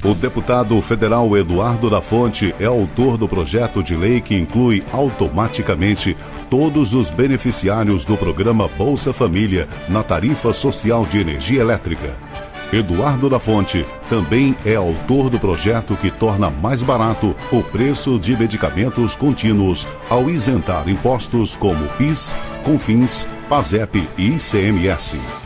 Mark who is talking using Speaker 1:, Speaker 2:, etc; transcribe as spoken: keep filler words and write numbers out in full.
Speaker 1: O deputado federal Eduardo da Fonte é autor do projeto de lei que inclui automaticamente todos os beneficiários do programa Bolsa Família na tarifa social de energia elétrica. Eduardo da Fonte também é autor do projeto que torna mais barato o preço de medicamentos contínuos ao isentar impostos como PIS, CONFINS, PASEP e I C M S.